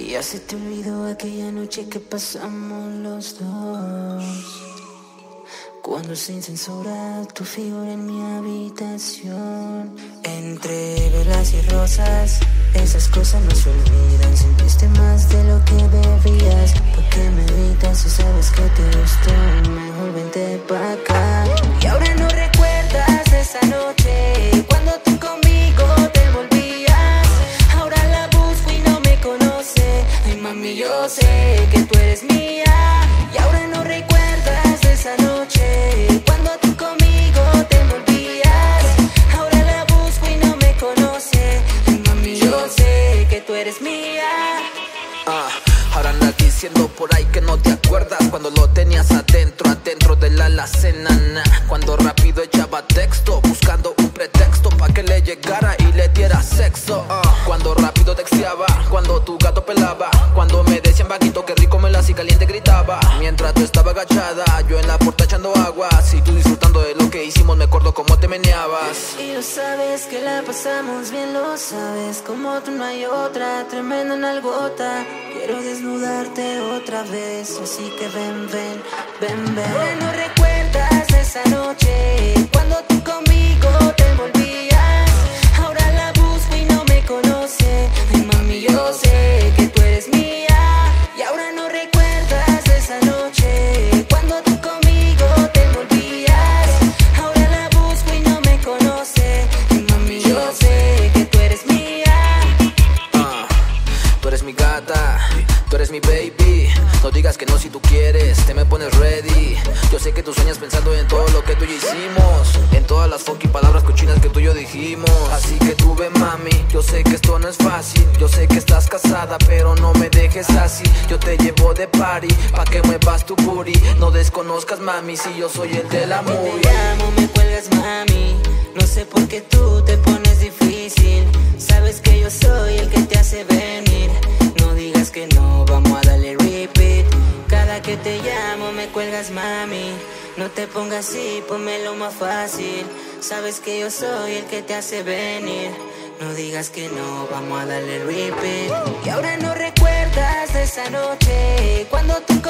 Ya se te olvidó aquella noche que pasamos los dos, cuando sin censura tu figura en mi habitación. Entre velas y rosas, esas cosas no se olvidan. Sentiste más de lo que debías. ¿Por qué me evitas si sabes que te gustó? Mejor vente pa' acá. Y ahora no recuerdas esa noche cuando tú conmigo te envolvías. Ahora la busco y no me conoce. Ay mami, yo sé que tú eres mía. Y ahora no recuerdas esa noche cuando tú conmigo te envolvías. Ahora la busco y no me conoce. Ay mami, yo sé que tú eres mía. Ahora andas diciendo por ahí que no te acuerdas cuando lo tenías adentro de la alacena, cuando rápido echaba texto buscando un pretexto pa' que le llegara y le diera sexo, cuando rápido texteaba, cuando tu gato pelaba, cuando me decían vaquito que rico me la hacía caliente gritaba, mientras tú estaba agachada, yo en la puerta echando agua, y tú disfrutando de lo que hicimos, me acuerdo cómo te meneabas. Y lo sabes que la pasamos bien, lo sabes, como tú no hay otra, tremenda nalgota. Quiero desnudarte otra vez, así que ven, ven, ven, ven. Ahora no recuerdas esa noche cuando tú conmigo te envolvías. Ahora la busco y no me conoce. Ay mami, yo sé que tú eres mía. Y ahora no recuerdas esa noche cuando tú conmigo te envolvías. Ahora la busco y no me conoce. Ay mami, yo sé que tú eres mía. Tú eres mi gata, tú eres mi baby. No digas que no si tú quieres, te me pones ready. Yo sé que tú sueñas pensando en todo lo que tú y yo hicimos, en todas las fucking palabras cochinas que tú y yo dijimos. Así que tú ve mami, yo sé que esto no es fácil. Yo sé que estás casada, pero no me dejes así. Yo te llevo de party, pa' que muevas tu booty. No desconozcas mami, si yo soy el de la movie. Te llamo, me cuelgas mami. No sé por qué tú te pones difícil. Sabes que yo soy el que te hace venir. No digas que no, vamos a darle repeat. Cada que te llamo me cuelgas mami. No te pongas así, ponmelo más fácil. Sabes que yo soy el que te hace venir. No digas que no, vamos a darle repeat. Y ahora no recuerdas de esa noche cuando tú